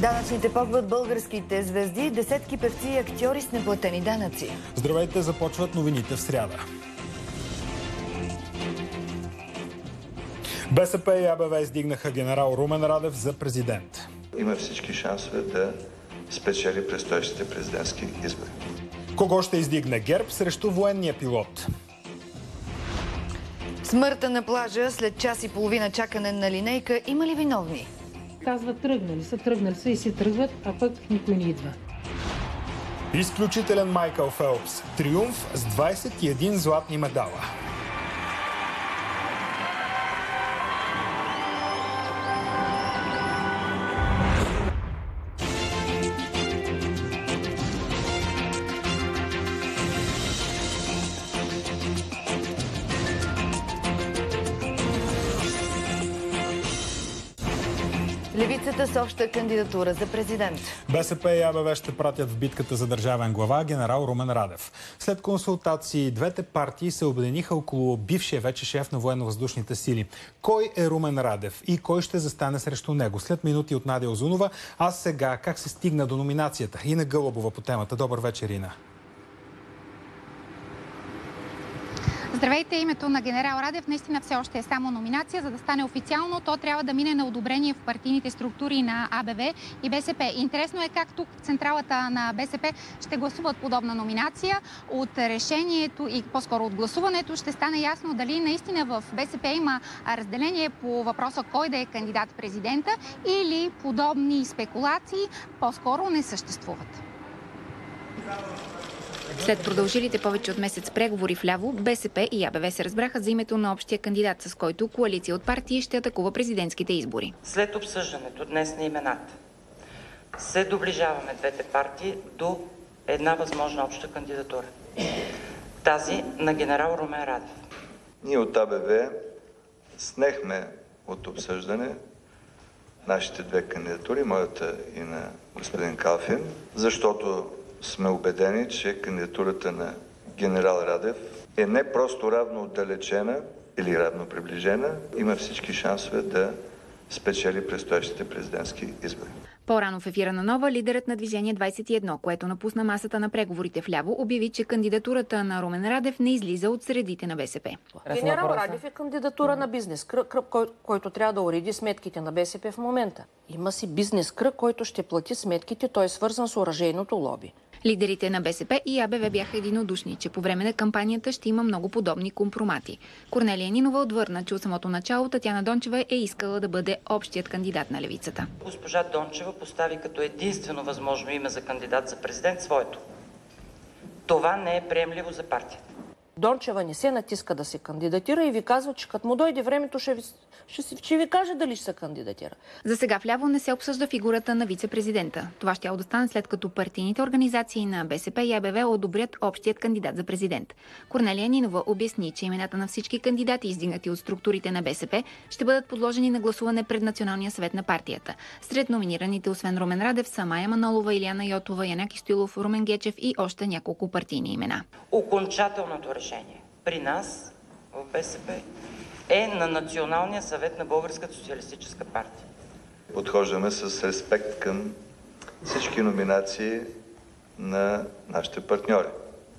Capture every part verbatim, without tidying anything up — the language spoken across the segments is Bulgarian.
Данъчните погват българските звезди, десетки певци и актьори с неплатени данъци. Здравейте, започват новините в сряда. БСП и АБВ издигнаха генерал Румен Радев за президент. Има всички шансове да спечели предстоящите президентски избори. Кого ще издигне ГЕРБ срещу военния пилот? Смъртта на плажа след час и половина чакане на линейка. Има ли виновни? Казват, тръгнали са, тръгнали са и си тръгват, а пък никой не идва. Изключителен Майкъл Фелпс. Триумф с двадесет и един златни медала. Левицата с обща кандидатура за президент. БСП и АБВ ще пратят в битката за държавен глава генерал Румен Радев. След консултации двете партии се обединиха около бившия вече шеф на военно-въздушните сили. Кой е Румен Радев и кой ще застане срещу него? След минути от Надя Озунова, а сега как се стигна до номинацията? Ина Гълъбова по темата. Добър вечер, Ина. Здравейте, името на генерал Радев наистина все още е само номинация. За да стане официално, то трябва да мине на одобрение в партийните структури на АБВ и БСП. Интересно е как тук централата на БСП ще гласуват подобна номинация. От решението и по-скоро от гласуването ще стане ясно дали наистина в БСП има разделение по въпроса кой да е кандидат президента или подобни спекулации по-скоро не съществуват. След продължилите повече от месец преговори вляво, БСП и АБВ се разбраха за името на общия кандидат, с който коалиция от партии ще атакува президентските избори. След обсъждането днес на имената се доближаваме двете партии до една възможна обща кандидатура. Тази на генерал Румен Радев. Ние от АБВ снехме от обсъждане нашите две кандидатури, моята и на господин Калфин, защото сме убедени, че кандидатурата на генерал Радев е не просто равно отдалечена или равно приближена, има всички шансове да спечели предстоящите президентски избори. По-рано в ефира на Нова, лидерът на Движение двадесет и едно, което напусна масата на преговорите вляво, обяви, че кандидатурата на Румен Радев не излиза от средите на БСП. Генерал Радев е кандидатура на бизнес кръг, кръг кой, който трябва да уреди сметките на БСП в момента. Има си бизнес кръг, който ще плати сметките, той е свързан с оръжейното лоби. Лидерите на БСП и АБВ бяха единодушни, че по време на кампанията ще има много подобни компромати. Корнелия Нинова отвърна, че от самото начало Татяна Дончева е искала да бъде общият кандидат на левицата. Госпожа Дончева постави като единствено възможно име за кандидат за президент своето. Това не е приемливо за партията. Дончева не се натиска да се кандидатира и ви казва, че като му дойде времето, ще ви, ще, ще ви каже дали ще се кандидатира. За сега вляво не се обсъжда фигурата на вице-президента. Това ще да стане след като партийните организации на БСП и АБВ одобрят общият кандидат за президент. Корнелия Нинова обясни, че имената на всички кандидати, издигнати от структурите на БСП, ще бъдат подложени на гласуване пред Националния съвет на партията. Сред номинираните, освен Румен Радев, са Мая Манолова, Илияна Йотова, Янаки Стоилов, Румен Гечев и още няколко партийни имена. Окончателното решение при нас в БСП е на Националния съвет на Българската социалистическа партия. Подхождаме с респект към всички номинации на нашите партньори.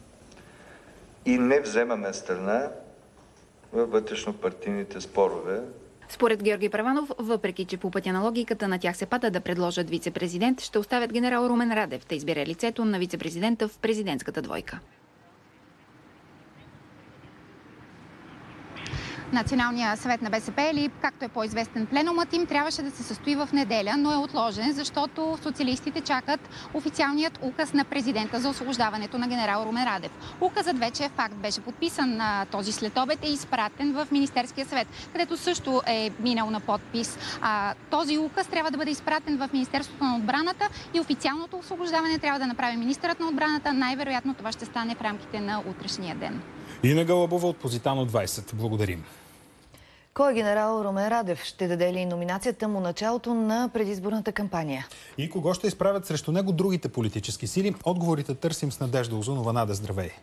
И не вземаме страна във вътрешнопартийните спорове. Според Георги Първанов, въпреки че по пътя на логиката на тях се пада да предложат вице-президент, ще оставят генерал Румен Радев да избере лицето на вице-президента в президентската двойка. Националния съвет на БСП, или както е по-известен пленумът им, трябваше да се състои в неделя, но е отложен, защото социалистите чакат официалният указ на президента за освобождаването на генерал Румен Радев. Указът вече е факт, беше подписан на този следобед и изпратен в Министерския съвет, където също е минал на подпис. А, този указ трябва да бъде изпратен в Министерството на отбраната и официалното освобождаване трябва да направи министърът на отбраната. Най-вероятно това ще стане в рамките на утрешния ден. Ина Гълъбова от Позитано двадесет. Благодарим. Кой е генерал Румен Радев? Ще даде ли номинацията му началото на предизборната кампания? И кого ще изправят срещу него другите политически сили? Отговорите търсим с Надежда Озунова. Нада, здравей!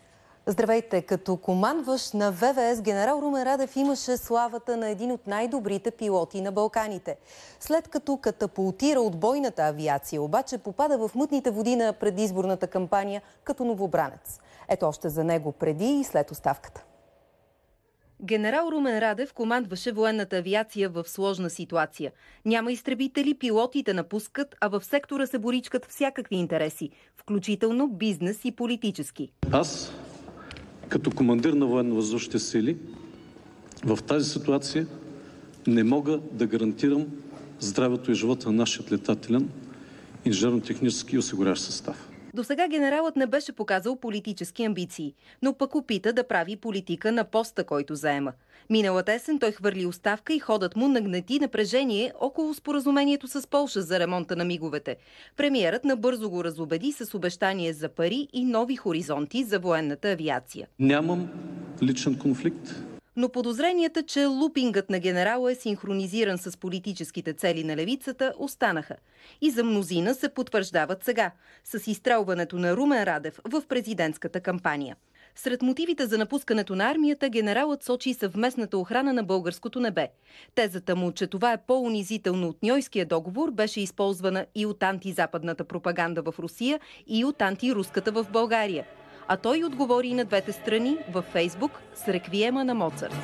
Здравейте! Като командващ на В В С генерал Румен Радев имаше славата на един от най-добрите пилоти на Балканите. След като катапултира от бойната авиация, обаче попада в мътните води на предизборната кампания като новобранец. Ето още за него преди и след оставката. Генерал Румен Радев командваше военната авиация в сложна ситуация. Няма изтребители, пилотите напускат, а в сектора се боричкат всякакви интереси, включително бизнес и политически. Аз, като командир на военно-въздушните сили, в тази ситуация не мога да гарантирам здравето и живота на нашия летателен, инженерно-технически и осигуряващ състав. До сега генералът не беше показал политически амбиции, но пък опита да прави политика на поста, който заема. Миналата есен той хвърли оставка и ходът му нагнети напрежение около споразумението с Полша за ремонта на миговете. Премиерът набързо го разубеди с обещание за пари и нови хоризонти за военната авиация. Нямам личен конфликт. Но подозренията, че лупингът на генерала е синхронизиран с политическите цели на левицата, останаха. И за мнозина се потвърждават сега, с изстрелването на Румен Радев в президентската кампания. Сред мотивите за напускането на армията генералът сочи съвместната охрана на българското небе. Тезата му, че това е по-унизително от Ньойския договор, беше използвана и от антизападната пропаганда в Русия, и от антируската в България. А той отговори и на двете страни във Фейсбук с реквиема на Моцарт.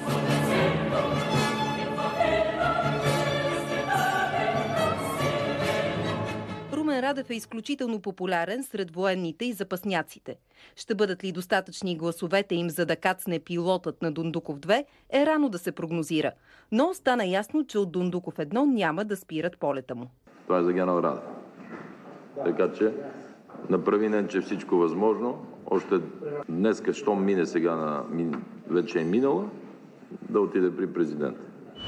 Румен Радев е изключително популярен сред военните и запасняците. Ще бъдат ли достатъчни гласовете им, за да кацне пилотът на Дондуков две, е рано да се прогнозира. Но стана ясно, че от Дондуков едно няма да спират полета му. Това е за генерал Радев. Така че направи не, че всичко възможно. Още днес, щом мине сега, на, вече е минала, да отиде при президента.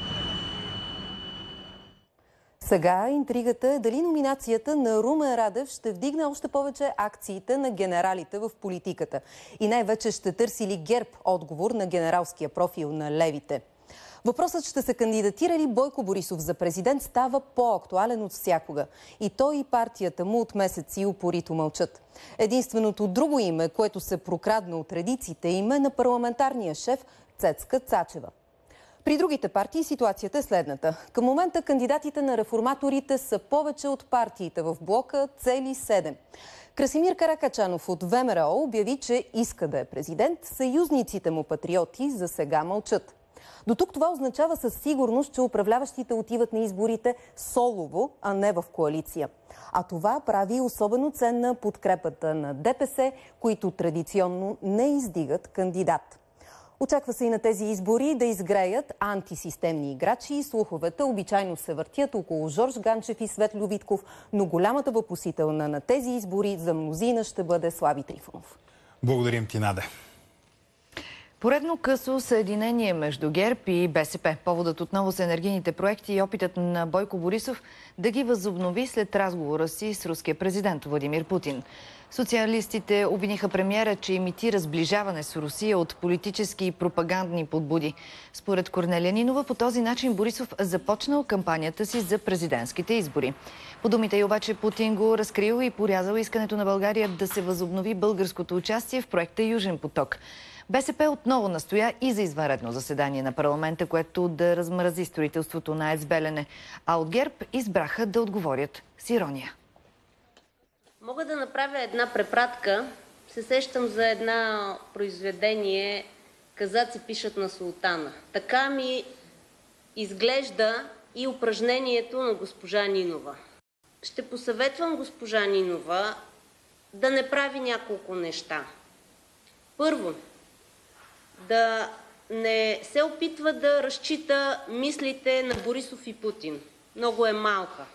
Сега интригата е дали номинацията на Румен Радев ще вдигне още повече акциите на генералите в политиката. И най-вече ще търси ли ГЕРБ отговор на генералския профил на левите. Въпросът ще се кандидатира ли Бойко Борисов за президент става по-актуален от всякога. И той и партията му от месеци упорито мълчат. Единственото друго име, което се прокрадна от редиците, име на парламентарния шеф Цецка Цачева. При другите партии ситуацията е следната. Към момента кандидатите на реформаторите са повече от партиите в блока, цели седем. Красимир Каракачанов от В М Р О обяви, че иска да е президент. Съюзниците му патриоти за сега мълчат. До тук това означава със сигурност, че управляващите отиват на изборите солово, а не в коалиция. А това прави особено ценна подкрепата на Д П С, които традиционно не издигат кандидат. Очаква се и на тези избори да изгреят антисистемни играчи и слуховете обичайно се въртят около Жорж Ганчев и Светлю Витков, но голямата въпросителна на тези избори за мнозина ще бъде Слави Трифонов. Благодарим ти, Наде. Поредно късо съединение между ГЕРБ и Б С П. Поводът отново са енергийните проекти и опитът на Бойко Борисов да ги възобнови след разговора си с руския президент Владимир Путин. Социалистите обвиниха премиера, че имитира сближаване с Русия от политически и пропагандни подбуди. Според Корнелия Нинова, по този начин Борисов започнал кампанията си за президентските избори. По думите й обаче Путин го разкрил и порязал искането на България да се възобнови българското участие в проекта Южен поток. Б С П отново настоя и за извънредно заседание на парламента, което да размрази строителството на АЕЦ Белене. А от ГЕРБ избраха да отговорят с ирония. Мога да направя една препратка. Се сещам за едно произведение "Казаци пишат на султана". Така ми изглежда и упражнението на госпожа Нинова. Ще посъветвам госпожа Нинова да не прави няколко неща. Първо, да не се опитва да разчита мислите на Борисов и Путин. Много е малка.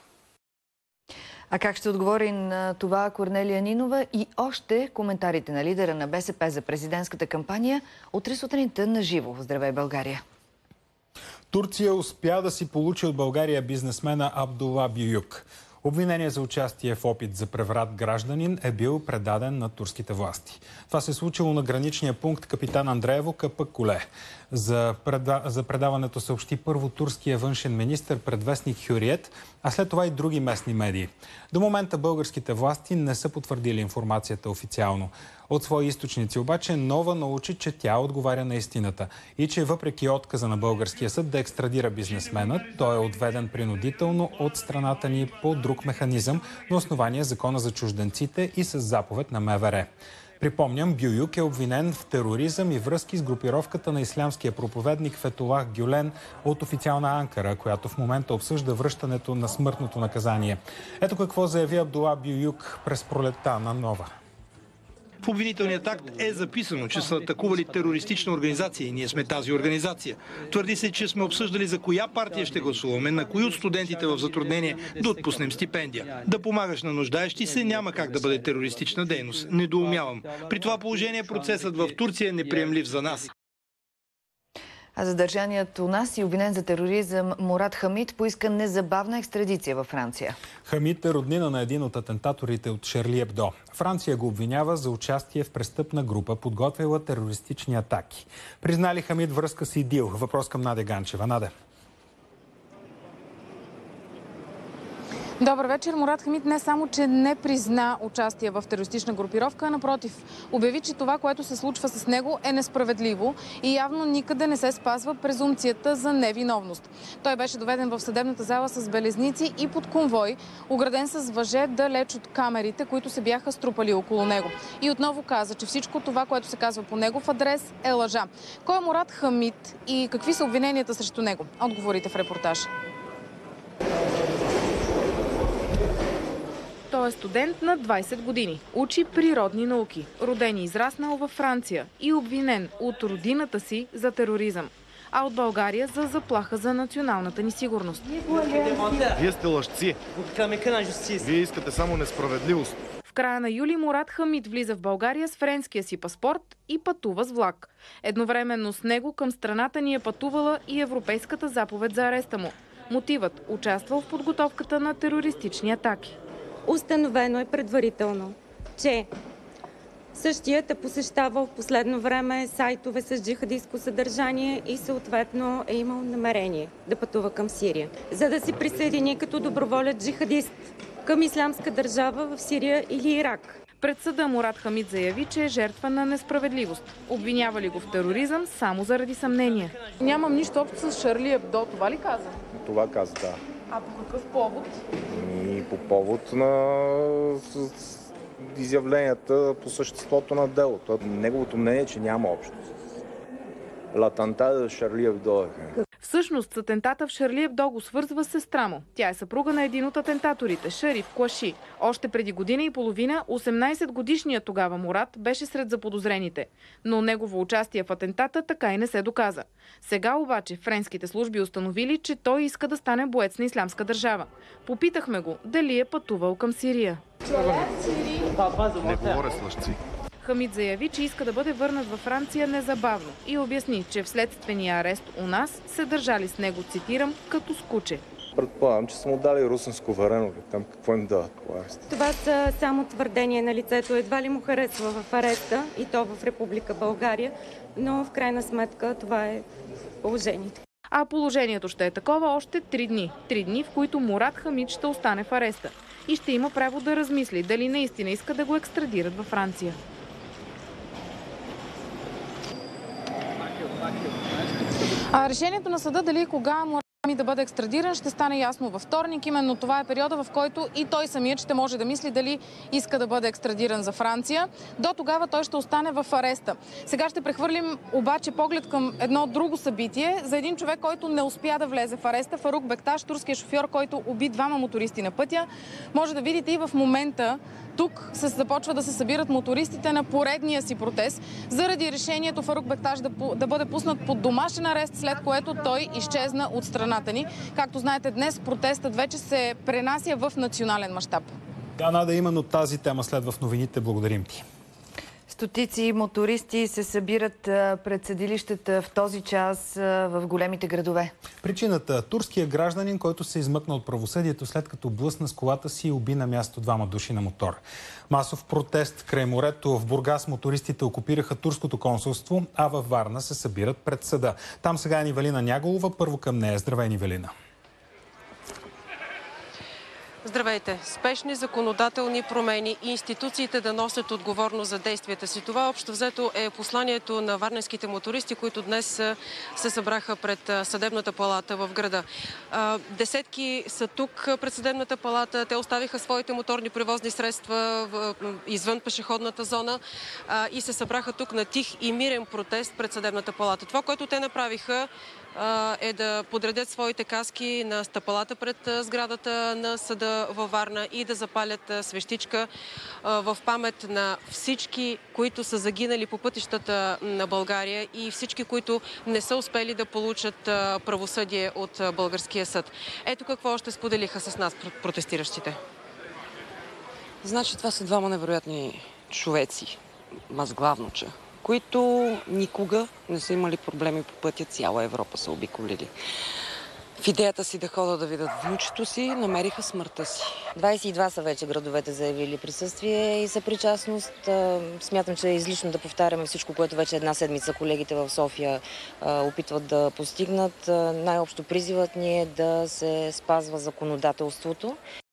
А как ще отговори на това Корнелия Нинова и още коментарите на лидера на Б С П за президентската кампания утре сутринта на живо. Здравей, България! Турция успя да си получи от България бизнесмена Абдула Бююк. Обвинение за участие в опит за преврат гражданин е бил предаден на турските власти. Това се е случило на граничния пункт Капитан Андреево, Капък Куле. За, преда... за предаването съобщи първо турския външен министър пред вестник Хюриет, а след това и други местни медии. До момента българските власти не са потвърдили информацията официално. От свои източници обаче Нова научи, че тя отговаря на истината и че въпреки отказа на българския съд да екстрадира бизнесмена, той е отведен принудително от страната ни по друг механизъм на основание Закона за чужденците и с заповед на МВР. Припомням, Бююк е обвинен в тероризъм и връзки с групировката на ислямския проповедник Фетулах Гюлен от официална Анкара, която в момента обсъжда връщането на смъртното наказание. Ето какво заяви Абдула Бююк през пролетта на Нова. В обвинителният акт е записано, че са атакували терористична организация и ние сме тази организация. Твърди се, че сме обсъждали за коя партия ще гласуваме, на кои от студентите в затруднение да отпуснем стипендия. Да помагаш на нуждаещи се няма как да бъде терористична дейност. Недоумявам. При това положение процесът в Турция е неприемлив за нас. А задържаният у нас и обвинен за тероризъм Мурад Хамид поиска незабавна екстрадиция във Франция. Хамид е роднина на един от атентаторите от Шарли Ебдо. Франция го обвинява за участие в престъпна група, подготвила терористични атаки. Признали Хамид връзка с ИДИЛ? Въпрос към Надя Ганчева. Наде. Добър вечер. Мурад Хамид не само, че не призна участие в терористична групировка, а напротив, обяви, че това, което се случва с него, е несправедливо и явно никъде не се спазва презумпцията за невиновност. Той беше доведен в съдебната зала с белезници и под конвой, ограден с въже далеч от камерите, които се бяха струпали около него. И отново каза, че всичко това, което се казва по негов адрес, е лъжа. Кой е Мурад Хамид и какви са обвиненията срещу него? Отговорите в репортаж. Той е студент на двайсет години. Учи природни науки. Роден и израснал във Франция и обвинен от родината си за тероризъм, а от България за заплаха за националната ни сигурност. Вие сте лъжци. Вие искате само несправедливост. В края на юли Мурад Хамид влиза в България с френския си паспорт и пътува с влак. Едновременно с него към страната ни е пътувала и Европейската заповед за ареста му. Мотивът – участвал в подготовката на терористични атаки. Установено е предварително, че същият е посещавал в последно време сайтове с джихадистско съдържание и съответно е имал намерение да пътува към Сирия, за да се присъедини като доброволец джихадист към ислямска държава в Сирия или Ирак. Пред съда Мурад Хамид заяви, че е жертва на несправедливост. Обвинявали го в тероризъм само заради съмнение. Нямам нищо общо с Шарли Ебдо, това ли каза? Това каза, да. А по какъв повод? И по повод на изявленията по съществото на делото. Неговото мнение е, че няма общо. L'attentat de Charlie Hebdo. Всъщност, с атентата в Шарли Ебдо го свързва с сестра му. Тя е съпруга на един от атентаторите, Шариф Куаши. Още преди година и половина, осемнайсетгодишният тогава Мурад беше сред заподозрените. Но негово участие в атентата така и не се доказа. Сега обаче френските служби установили, че той иска да стане боец на ислямска държава. Попитахме го дали е пътувал към Сирия. Не говоря с лъжци. Хамид заяви, че иска да бъде върнат във Франция незабавно и обясни, че в следствения арест у нас се държали с него, цитирам, като с куче. Предполагам, че са му дали русенско варено. Там какво им дават по ареста? Това са само твърдения на лицето. Едва ли му харесва в ареста и то в Република България, но в крайна сметка това е положението. А положението ще е такова още три дни. Три дни, в които Мурад Хамид ще остане в ареста и ще има право да размисли дали наистина иска да го екстрадират във Франция. А решението на съда дали и кога Мурад Хамид да бъде екстрадиран ще стане ясно във вторник. Именно това е периода, в който и той самият ще може да мисли дали иска да бъде екстрадиран за Франция. До тогава той ще остане в ареста. Сега ще прехвърлим обаче поглед към едно друго събитие за един човек, който не успя да влезе в ареста. Фарук Бекташ, турския шофьор, който уби двама мотористи на пътя. Може да видите и в момента тук се започва да се събират мотористите на поредния си протест заради решението Фарук Бекташ да, да бъде пуснат под домашен арест, след което той изчезна от страната ни. Както знаете, днес протестът вече се пренася в национален мащаб. Да, Нада, именно тази тема следва в новините. Благодарим ти. Стотици мотористи се събират пред съдилищата в този час в големите градове. Причината – турския гражданин, който се измъкна от правосъдието след като блъсна с колата си и уби на място двама души на мотор. Масов протест край морето. В Бургас мотористите окупираха турското консулство, а във Варна се събират пред съда. Там сега е Нивелина Няголова. Първо към нея. Здравей, Нивелина. Здравейте! Спешни законодателни промени и институциите да носят отговорност за действията си. Това общо взето е посланието на варненските мотористи, които днес се събраха пред Съдебната палата в града. Десетки са тук пред Съдебната палата. Те оставиха своите моторни превозни средства извън пешеходната зона и се събраха тук на тих и мирен протест пред Съдебната палата. Това, което те направиха, е да подредят своите каски на стъпалата пред сградата на съда във Варна и да запалят свещичка в памет на всички, които са загинали по пътищата на България и всички, които не са успели да получат правосъдие от българския съд. Ето какво още споделиха с нас протестиращите. Значи това са двама невероятни човеци, мазглавно, че които никога не са имали проблеми по пътя, цяла Европа са обиколили. В идеята си да ходят да видят внучето си, намериха смъртта си. двадесет и два са вече градовете заявили присъствие и съпричастност. Смятам, че е излишно да повтаряме всичко, което вече една седмица колегите в София опитват да постигнат. Най-общо призивът ни е да се спазва законодателството.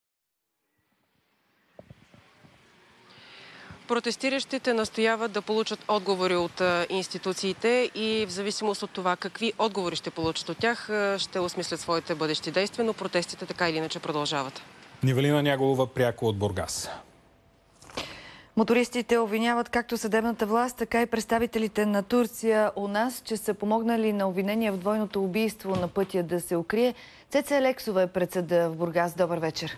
Протестиращите настояват да получат отговори от институциите и в зависимост от това какви отговори ще получат от тях, ще осмислят своите бъдещи действия, но протестите така или иначе продължават. Нивелина Няголова пряко от Бургас. Мотористите обвиняват както съдебната власт, така и представителите на Турция у нас, че са помогнали на обвинение в двойното убийство на пътя да се укрие. Цеца Алексова е пред съда в Бургас. Добър вечер.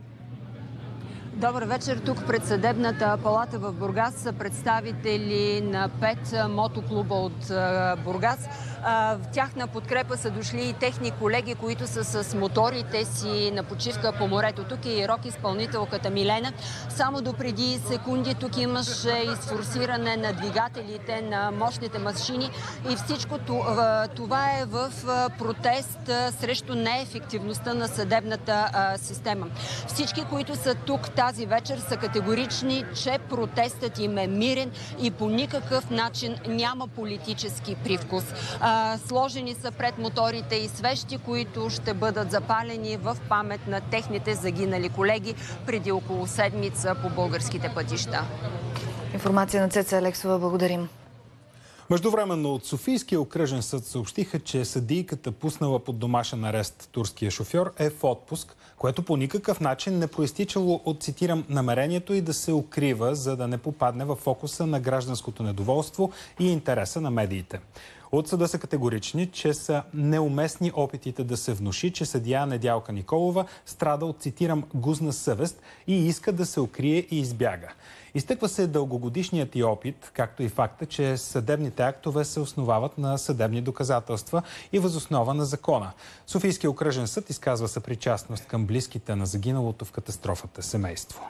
Добър вечер. Тук пред Съдебната палата в Бургас са представители на пет мотоклуба от Бургас. В тяхна подкрепа са дошли и техни колеги, които са с моторите си на почивка по морето. Тук е и рок изпълнителката Милена. Само допреди секунди тук имаше изфорсиране на двигателите на мощните машини и всичко това е в протест срещу неефективността на съдебната система. Всички, които са тук тази вечер, са категорични, че протестът им е мирен и по никакъв начин няма политически привкус. Сложени са пред моторите и свещи, които ще бъдат запалени в памет на техните загинали колеги преди около седмица по българските пътища. Информация на Цеца Алексова. Благодарим. Междувременно от Софийския окръжен съд съобщиха, че съдийката, пуснала под домашен арест турския шофьор, е в отпуск, което по никакъв начин не проистичало от, цитирам, намерението и да се укрива, за да не попадне в фокуса на гражданското недоволство и интереса на медиите. От съда са категорични, че са неуместни опитите да се внуши, че съдия Недялка Николова страда от, цитирам, гузна съвест и иска да се укрие и избяга. Изтъква се дългогодишният и опит, както и факта, че съдебните актове се основават на съдебни доказателства и въз основа на закона. Софийския окръжен съд изказва съпричастност към близките на загиналото в катастрофата семейство.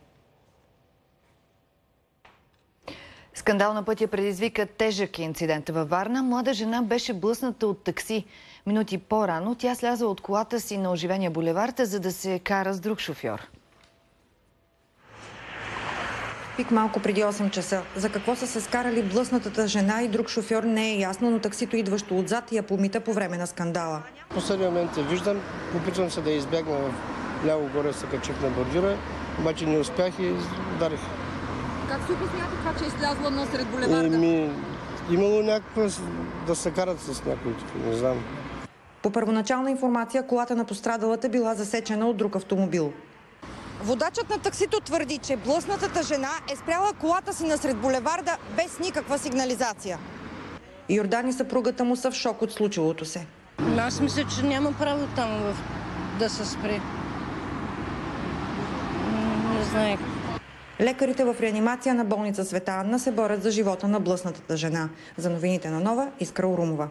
Скандал на пътя предизвика тежък инцидент във Варна. Млада жена беше блъсната от такси. Минути по-рано тя сляза от колата си на оживения булевард, за да се кара с друг шофьор. Пик малко преди осем часа. За какво са се скарали блъснатата жена и друг шофьор не е ясно, но таксито идващо отзад я помита по време на скандала. В последния момент я виждам, опитвам се да я избягна в ляво горе, се качих на бордюра, обаче не успях и ударих. Как си обясняте това, че е излязла насред булеварда? Еми, имало някаква да се карат с някой, не знам. По първоначална информация, колата на пострадалата била засечена от друг автомобил. Водачът на таксито твърди, че блъснатата жена е спряла колата си насред булеварда без никаква сигнализация. Йордан и съпругата му са в шок от случилото се. Аз мисля, че няма право там да се спре. Не знаех. Лекарите в реанимация на болница Света Анна се борят за живота на блъснатата жена. За новините на Нова, Искра Урумова.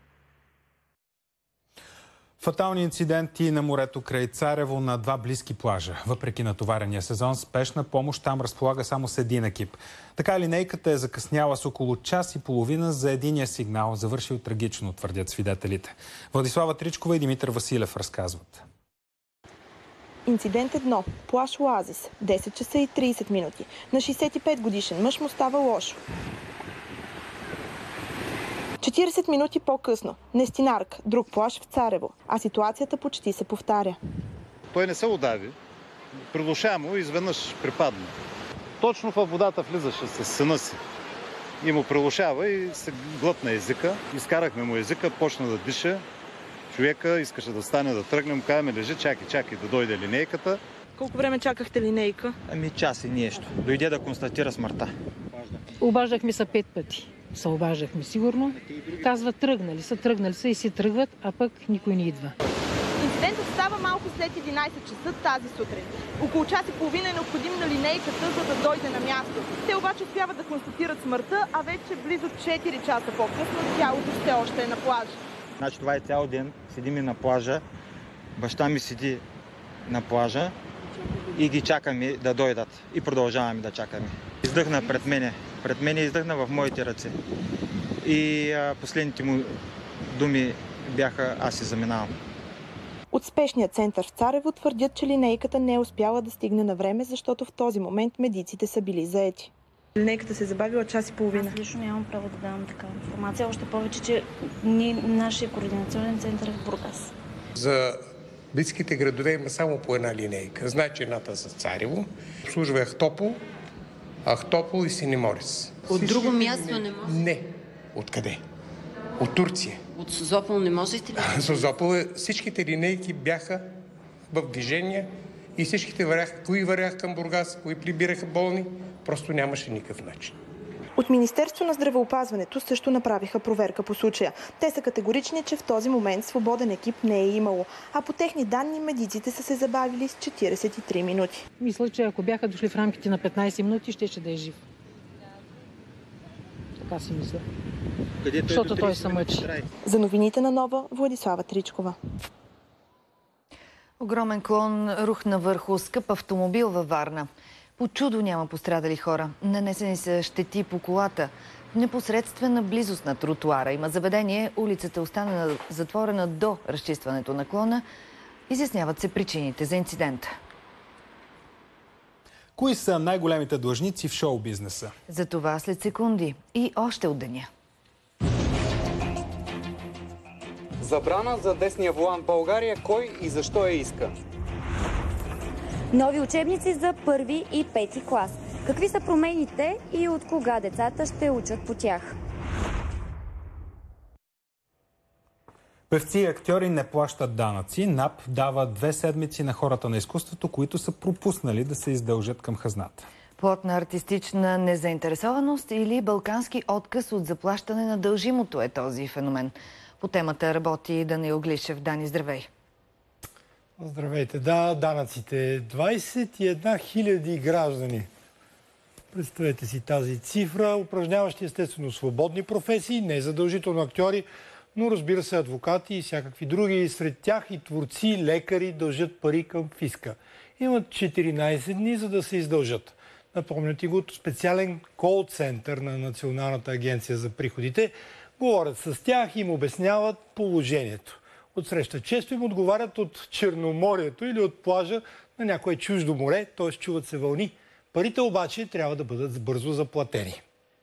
Фатални инциденти на морето край Царево на два близки плажа. Въпреки натоварения сезон, спешна помощ там разполага само с един екип. Така линейката е закъсняла с около час и половина за единия сигнал, завършил трагично, твърдят свидетелите. Владислава Тричкова и Димитър Василев разказват. Инцидент едно. Плаж Оазис. десет часа и тридесет минути. На шейсет и пет годишен мъж му става лошо. четиридесет минути по-късно. Нестинарк, друг плаж в Царево. А ситуацията почти се повтаря. Той не се удави, Прилуша му и изведнъж припадна. Точно във водата влизаше с сина си. И му прилушава и се глътна езика. Изкарахме му езика, почна да диша. Човека искаше да стане да тръгнем, казваме, лежи, чакай, чакай да дойде линейката. Колко време чакахте линейка? Ами час и нещо. Дойде да констатира смъртта. Обаждахме се пет пъти. Се обаждахме сигурно. Казва, тръгнали са, тръгнали са и си тръгват, а пък никой не идва. Инцидентът става малко след единайсет часа тази сутрин. Около час и половина е необходим на линейката, за да дойде на място. Те обаче успяват да констатират смъртта, а вече близо четири часа по-късно тялото все още е на плажа. Значи това е цял ден. Седим и на плажа. Баща ми седи на плажа и ги чакаме да дойдат. И продължаваме да чакаме. Издъхна пред мене. Пред мене издъхна в моите ръце. И а, последните му думи бяха: аз се заминавам. От спешния център в Царево твърдят, че линейката не е успяла да стигне на време, защото в този момент медиците са били заети. Линейката се забавила час и половина. Аз лично нямам право да давам такава информация, още повече, че ние, нашия координационен център е в Бургас. За близките градове има само по една линейка. Значи едната за Царево, обслужва Ахтопол, Ахтопол и Синеморис. От друго място не може? Не. Откъде? От Турция. От Созопол не можете ли? Созопол, всичките линейки бяха в движение и всичките вървяха, кои вървяха към Бургас, кои прибираха болни, просто нямаше никакъв начин. От Министерство на здравеопазването също направиха проверка по случая. Те са категорични, че в този момент свободен екип не е имало, а по техни данни медиците са се забавили с четирийсет и три минути. Мисля, че ако бяха дошли в рамките на петнайсет минути, щеше да е жив. Така си мисля. Защото той се мъчи. За новините на Нова, Владислава Тричкова. Огромен клон рухна върху скъп автомобил във Варна. По чудо няма пострадали хора. Нанесени са щети по колата. В непосредствена близост на тротуара има заведение. Улицата остана затворена до разчистването на клона. Изясняват се причините за инцидента. Кои са най-големите длъжници в шоу-бизнеса? За това след секунди и още от деня. Забрана за десния волан в България. Кой и защо я иска? Нови учебници за първи и пети клас. Какви са промените и от кога децата ще учат по тях? Певци и актьори не плащат данъци. НАП дава две седмици на хората на изкуството, които са пропуснали да се издължат към хазната. Плод на артистична незаинтересованост или балкански отказ от заплащане на дължимото е този феномен. По темата работи Даниил Глишев. Дани, здравей! Здравейте! Да, данъците. двайсет и една хиляди граждани. Представете си тази цифра, упражняващи естествено свободни професии, не задължително актьори, но разбира се адвокати и всякакви други. Сред тях и творци, лекари дължат пари към фиска. Имат четиринайсет дни, за да се издължат. Напомняте го от специален кол-център на Националната агенция за приходите. Говорят с тях и им обясняват положението. Отсреща често им отговарят от Черноморието или от плажа на някое чуждо море, т.е. чуват се вълни. Парите обаче трябва да бъдат бързо заплатени.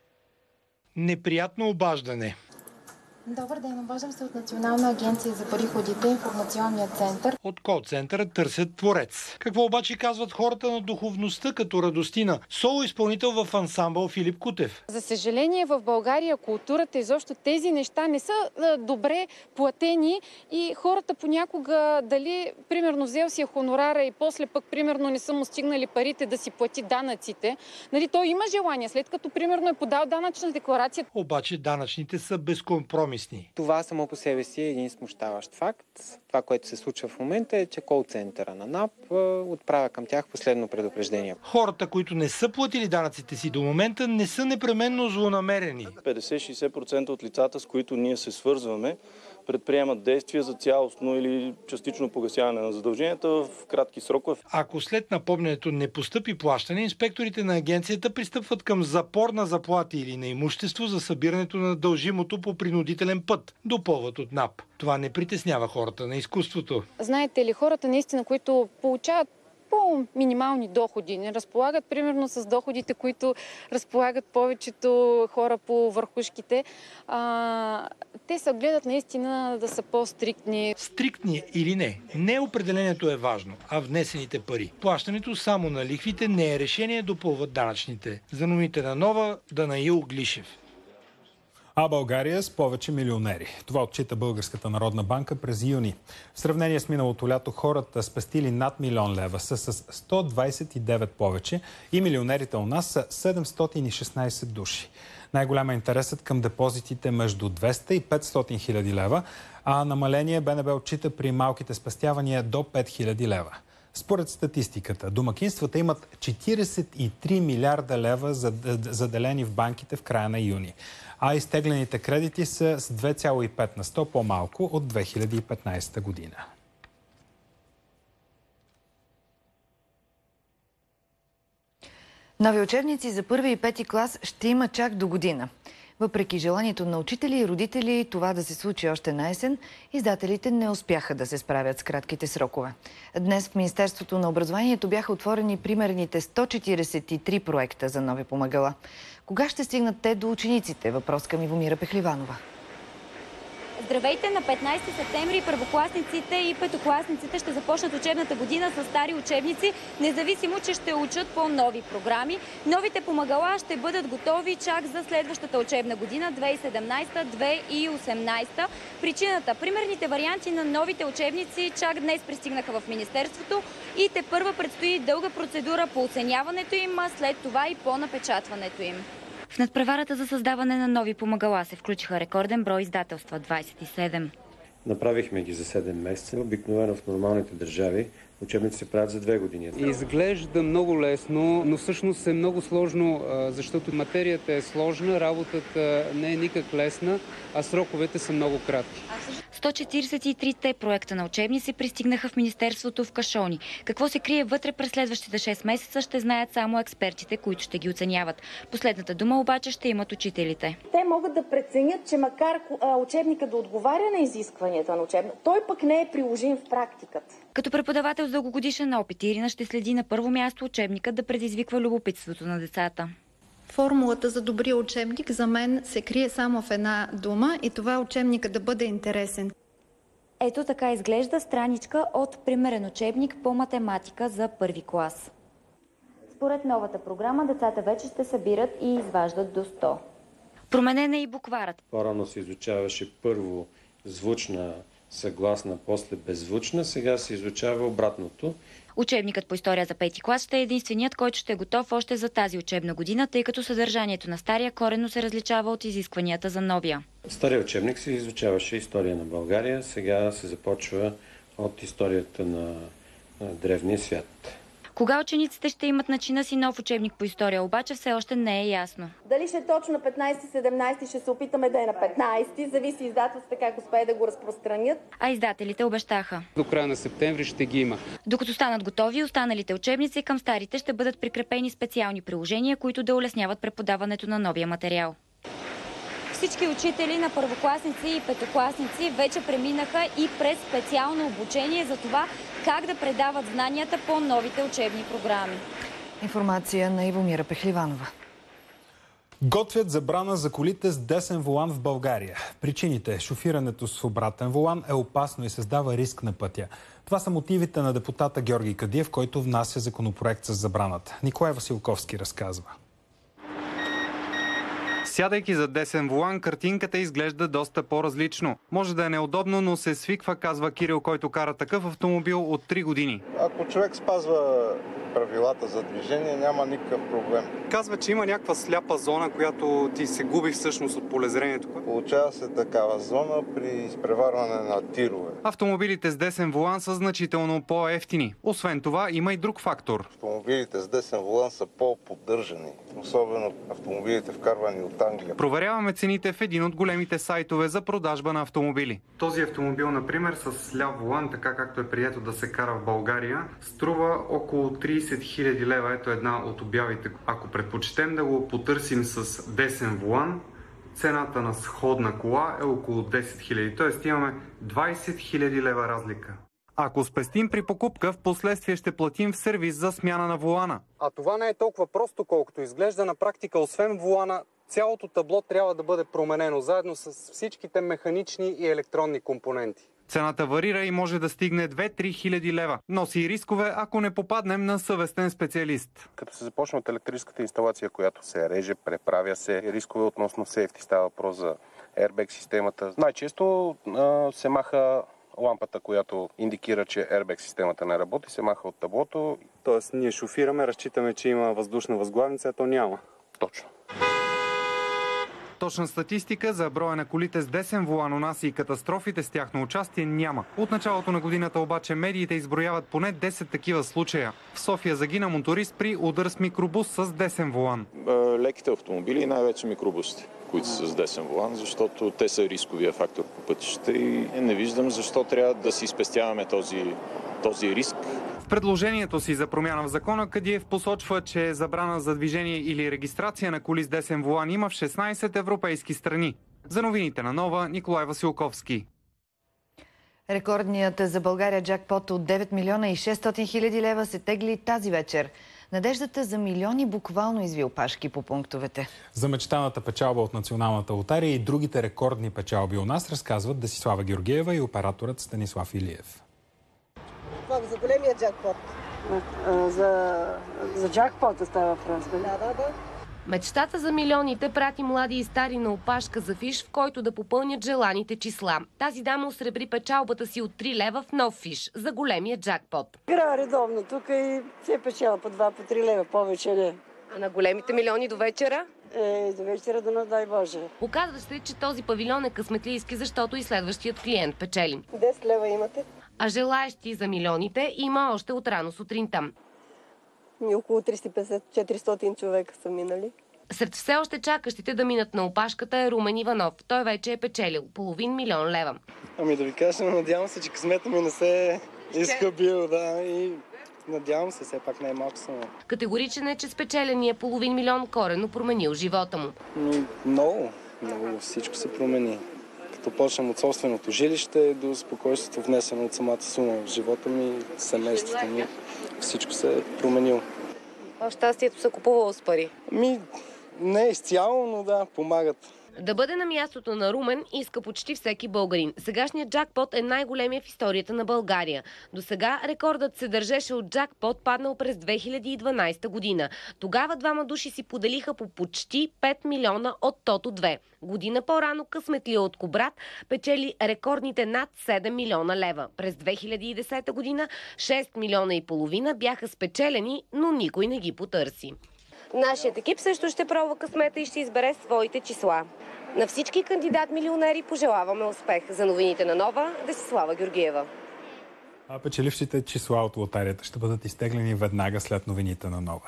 Неприятно обаждане. Добър ден, обаждам се от Национална агенция за приходите, информационния център. От кол-центъра търсят творец. Какво обаче казват хората на духовността, като Радостина, соло-изпълнител в ансамбъл Филип Кутев? За съжаление, в България културата, изобщо тези неща не са а, добре платени и хората понякога, дали примерно взел си хонорара и после пък примерно не са му стигнали парите да си плати данъците, нали, той има желание, след като примерно е подал данъчна декларация. Обаче данъчните са безкомпромисни. Това само по себе си е един смущаващ факт. Това, което се случва в момента е, че кол-центъра на НАП отправя към тях последно предупреждение. Хората, които не са платили данъците си до момента, не са непременно злонамерени. петдесет-шейсет процента от лицата, с които ние се свързваме, предприемат действия за цялостно или частично погасяване на задълженията в кратки срокове. Ако след напомнянето не постъпи плащане, инспекторите на агенцията пристъпват към запор на заплати или на имущество за събирането на дължимото по принудителен път, допълват от НАП. Това не притеснява хората на изкуството. Знаете ли, хората наистина, които получават по минимални доходи. Не разполагат примерно с доходите, които разполагат повечето хора по върхушките. А, те се гледат наистина да са по-стриктни. Стриктни или не, не определението е важно, а внесените пари. Плащането само на лихвите не е решение, допълват данъчните. За новините на Нова, Данаил Глишев. А България с повече милионери. Това отчита Българската народна банка през юни. В сравнение с миналото лято хората спестили над милион лева са с сто двадесет и девет повече и милионерите у нас са седемстотин и шестнадесет души. Най-голям е интересът към депозитите между двеста и петстотин хиляди лева, а намаление БНБ отчита при малките спестявания до пет хиляди лева. Според статистиката, домакинствата имат четиридесет и три милиарда лева заделени в банките в края на юни, а изтеглените кредити са с две цяло и пет на сто по-малко от две хиляди и петнадесета година. Нови учебници за първи и пети клас ще има чак до година. Въпреки желанието на учители и родители това да се случи още на есен, издателите не успяха да се справят с кратките срокове. Днес в Министерството на образованието бяха отворени примерните сто четиридесет и три проекта за нови помагала. Кога ще стигнат те до учениците? Въпрос към Ивомира Пехливанова. Здравейте! На петнадесети септември първокласниците и петокласниците ще започнат учебната година с стари учебници, независимо, че ще учат по нови програми. Новите помагала ще бъдат готови чак за следващата учебна година две хиляди и седемнадесета - две хиляди и осемнадесета. Причината – примерните варианти на новите учебници чак днес пристигнаха в Министерството и тепърва предстои дълга процедура по оценяването им, а след това и по напечатването им. В надпреварата за създаване на нови помагала се включиха рекорден брой издателства – двадесет и седем. Направихме ги за седем месеца. Обикновено в нормалните държави учебници се правят за две години. Изглежда много лесно, но всъщност е много сложно, защото материята е сложна, работата не е никак лесна, а сроковете са много кратки. сто четиридесет и трите проекта на учебници пристигнаха в Министерството в кашони. Какво се крие вътре през следващите шест месеца ще знаят само експертите, които ще ги оценяват. Последната дума обаче ще имат учителите. Те могат да преценят, че макар учебника да отговаря на изискванията на учебника, той пък не е приложим в практиката. Като преподавател с дългогодишен опит, Ирина ще следи на първо място учебника да предизвиква любопитството на децата. Формулата за добрия учебник за мен се крие само в една дума и това е учебника да бъде интересен. Ето така изглежда страничка от примерен учебник по математика за първи клас. Според новата програма децата вече ще събират и изваждат до сто. Променен е и букварът. По-рано се изучаваше първо звучна, съгласна, после беззвучна, сега се изучава обратното. Учебникът по история за пети клас ще е единственият, който ще е готов още за тази учебна година, тъй като съдържанието на стария коренно се различава от изискванията за новия. Стария учебник се изучаваше история на България, сега се започва от историята на древния свят. Кога учениците ще имат начина си нов учебник по история, обаче все още не е ясно. Дали ще е точно на петнадесети - седемнадесети, ще се опитаме да е на петнадесети, зависи издателствата как успее да го разпространят. А издателите обещаха. До края на септември ще ги има. Докато станат готови, останалите учебници към старите ще бъдат прикрепени специални приложения, които да улесняват преподаването на новия материал. Всички учители на първокласници и петокласници вече преминаха и през специално обучение за това как да предават знанията по новите учебни програми. Информация на Ивомира Пехливанова. Готвят забрана за колите с десен волан в България. Причините – шофирането с обратен волан е опасно и създава риск на пътя. Това са мотивите на депутата Георги Кадиев, който внася законопроект с забраната. Николай Василковски разказва. Сядайки за десен волан, картинката изглежда доста по-различно. Може да е неудобно, но се свиква, казва Кирил, който кара такъв автомобил от три години. Ако човек спазва правилата за движение, няма никакъв проблем. Казва, че има някаква сляпа зона, която ти се губи всъщност от полезрението. Получава се такава зона при изпреварване на тирове. Автомобилите с десен волан са значително по-евтини. Освен това, има и друг фактор. Автомобилите с десен волан са по-поддържани, особено автомобилите вкарвани от Англия. Проверяваме цените в един от големите сайтове за продажба на автомобили. Този автомобил, например, с ляв волан, така както е прието да се кара в България, струва около тридесет хиляди лева. Ето една от обявите. Ако предпочетем да го потърсим с десен волан, цената на сходна кола е около десет хиляди. Т.е. имаме двадесет хиляди лева разлика. Ако спестим при покупка, в последствие ще платим в сервиз за смяна на волана. А това не е толкова просто, колкото изглежда. На практика, освен волана, цялото табло трябва да бъде променено, заедно с всичките механични и електронни компоненти. Цената варира и може да стигне две-три хиляди лева. Носи и рискове, ако не попаднем на съвестен специалист. Като се започне от електрическата инсталация, която се реже, преправя се, рискове относно сейфти, става въпрос за airbag системата. Най-често а, се маха лампата, която индикира, че airbag системата не работи, се маха от таблото. Тоест ние шофираме, разчитаме, че има въздушна възглавница, а то няма. Точно. Точна статистика за броя на колите с десен волан у нас и катастрофите с тяхно участие няма. От началото на годината обаче медиите изброяват поне десет такива случая. В София загина моторист при удар с микробус с десен волан. Леките автомобили и най-вече микробусите, които са с десен волан, защото те са рисковия фактор по пътищата и не виждам защо трябва да си спестяваме този, този риск. В предложението си за промяна в закона Кадиев посочва, че забрана за движение или регистрация на коли с десен волан има в шестнайсет европейски страни. За новините на Нова, Николай Василковски. Рекордният за България джакпот от девет милиона и шестстотин хиляди лева се тегли тази вечер. Надеждата за милиони буквално изви опашки по пунктовете. За мечтаната печалба от Националната лотария и другите рекордни печалби у нас разказват Десислава Георгиева и операторът Станислав Илиев. За големия джакпот. За, за джакпота става въпрос. Да, да, да. Мечтата за милионите прати млади и стари на опашка за фиш, в който да попълнят желаните числа. Тази дама осребри печалбата си от три лева в нов фиш за големия джакпот. Игра редовно тук и се печела по два, по три лева, повече не. А на големите милиони до вечера? Е, до вечера да не дай Боже. Оказва се, че този павилион е късметлийски, защото и следващият клиент печели. десет лева имате. А желаещи за милионите има още от рано сутринта. И около триста и петдесет до четиристотин човека са минали. Сред все още чакащите да минат на опашката е Румен Иванов. Той вече е печелил половин милион лева. Ами да ви кажа, надявам се, че късмета ми не се изхъбил, да, и надявам се, все пак най-малко съм. Категоричен е, че спечеления половин милион коренно променил живота му. Много, много всичко се промени. Като почнем от собственото жилище до спокойствието, внесено от самата сума в живота ми, семейството ми, всичко се е променило. А щастието се купувало с пари? Ми, не изцяло, но да, помагат. Да бъде на мястото на Румен иска почти всеки българин. Сегашният джакпот е най-големия в историята на България. До сега рекордът се държеше от джакпот, паднал през две хиляди и дванайсета година. Тогава двама души си поделиха по почти пет милиона от Тото две. Година по-рано късметлия от Кобрат печели рекордните над седем милиона лева. През две хиляди и десета година шест милиона и половина бяха спечелени, но никой не ги потърси. Нашият екип също ще пробва късмета и ще избере своите числа. На всички кандидат-милионери пожелаваме успех. За новините на Нова, Десислава Георгиева. А печелившите числа от лотарията ще бъдат изтеглени веднага след новините на Нова.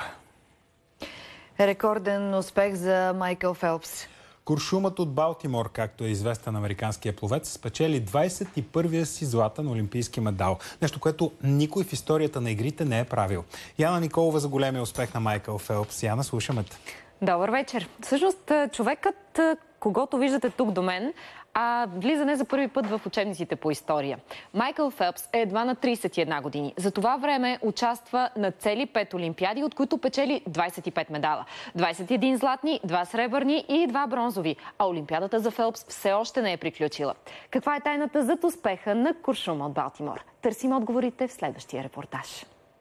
Рекорден успех за Майкъл Фелпс. Куршумът от Балтимор, както е известен американския пловец, спечели двайсет и първия си златен олимпийски медал. Нещо, което никой в историята на игрите не е правил. Яна Николова за големия успех на Майкъл Фелпс. Яна, слушаме те. Добър вечер. Всъщност, човекът, когото виждате тук до мен, а влиза не за първи път в учебниците по история. Майкъл Фелпс е едва на трийсет и една години. За това време участва на цели пет олимпиади, от които печели двайсет и пет медала. двайсет и един златни, два сребърни и два бронзови. А олимпиадата за Фелпс все още не е приключила. Каква е тайната зад успеха на куршума от Балтимор? Търсим отговорите в следващия репортаж.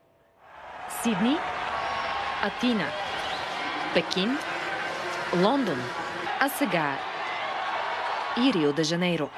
Сидни, Атина, Пекин, Лондон, а сега и Рио де Жанейро.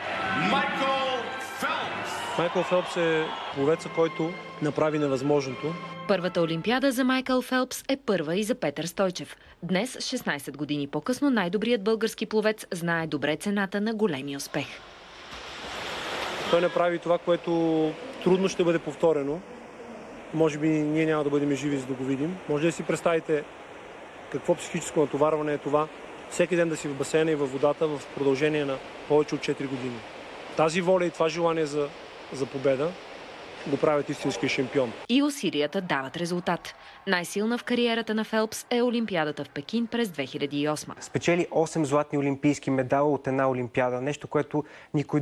Майкъл Фелпс е пловеца, който направи невъзможното. Първата олимпиада за Майкъл Фелпс е първа и за Петър Стойчев. Днес, шестнайсет години по-късно, най-добрият български пловец знае добре цената на големия успех. Той направи това, което трудно ще бъде повторено. Може би ние няма да бъдем живи, за да го видим. Може да си представите какво психическо натоварване е това. Всеки ден да си в басейна и във водата в продължение на повече от четири години. Тази воля и това желание за, за победа го правят истински шампион. И усилията дават резултат. Най-силна в кариерата на Фелпс е олимпиадата в Пекин през две хиляди и осма. Спечели осем златни олимпийски медала от една олимпиада. Нещо, което никой друг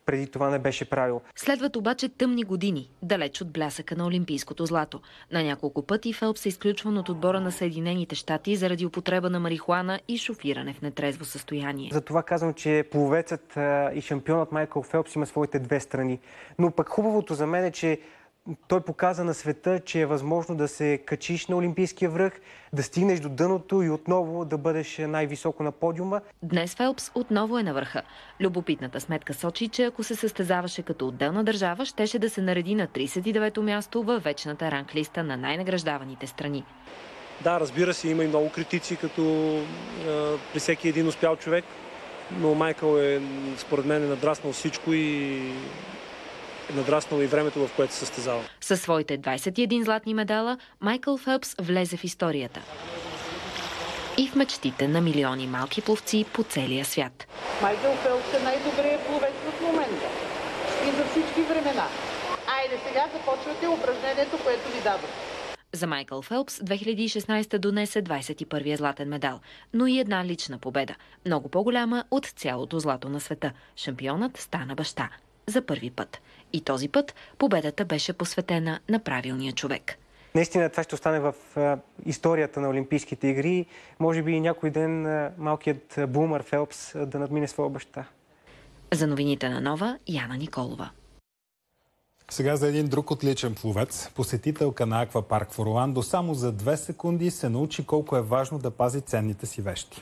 преди това не беше правил. Следват обаче тъмни години, далеч от блясъка на олимпийското злато. На няколко пъти Фелпс е изключван от отбора на Съединените щати заради употреба на марихуана и шофиране в нетрезво състояние. Затова казвам, че пловецът и шампионът Майкъл Фелпс има своите две страни. Но пък хубавото за мен е, че той показа на света, че е възможно да се качиш на олимпийския връх, да стигнеш до дъното и отново да бъдеш най-високо на подиума. Днес Фелпс отново е на върха. Любопитната сметка сочи, че ако се състезаваше като отделна държава, щеше да се нареди на тридесет и девето място във вечната ранглиста на най-награждаваните страни. Да, разбира се, има и много критици, като е, при всеки един успял човек, но Майкъл е, според мен, е надраснал всичко и надраснало и времето, в което се състезава. Със своите двадесет и един златни медала, Майкъл Фелпс влезе в историята и в мечтите на милиони малки пловци по целия свят. Майкъл Фелпс е най-добрият пловец в момента и за всички времена. Айде, сега започвате упражнението, което ви дадох. За Майкъл Фелпс две хиляди и шестнадесета донесе двадесет и първия златен медал, но и една лична победа, много по-голяма от цялото злато на света. Шампионът стана баща за първи път. И този път победата беше посветена на правилния човек. Наистина това ще остане в историята на Олимпийските игри. Може би и някой ден малкият бумър Фелпс да надмине своя баща. За новините на Нова, Яна Николова. Сега за един друг отличен пловец, посетителка на аквапарк в Орландо, само за две секунди се научи колко е важно да пази ценните си вещи.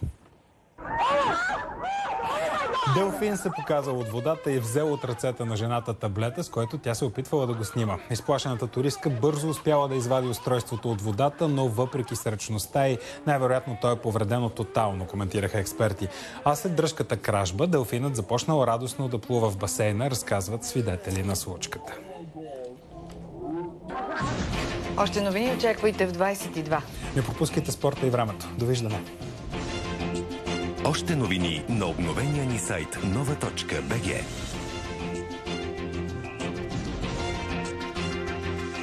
Делфин се показал от водата и взел от ръцете на жената таблета, с което тя се опитвала да го снима. Изплашената туристка бързо успяла да извади устройството от водата, но въпреки сръчността и най-вероятно той е повредено тотално, коментираха експерти. А след дръжката кражба, делфинът започнал радостно да плува в басейна, разказват свидетели на случката. Още новини очаквайте в двадесет и два. Не пропускайте спорта и времето. Довиждане! Още новини на обновения ни сайт нова точка бг.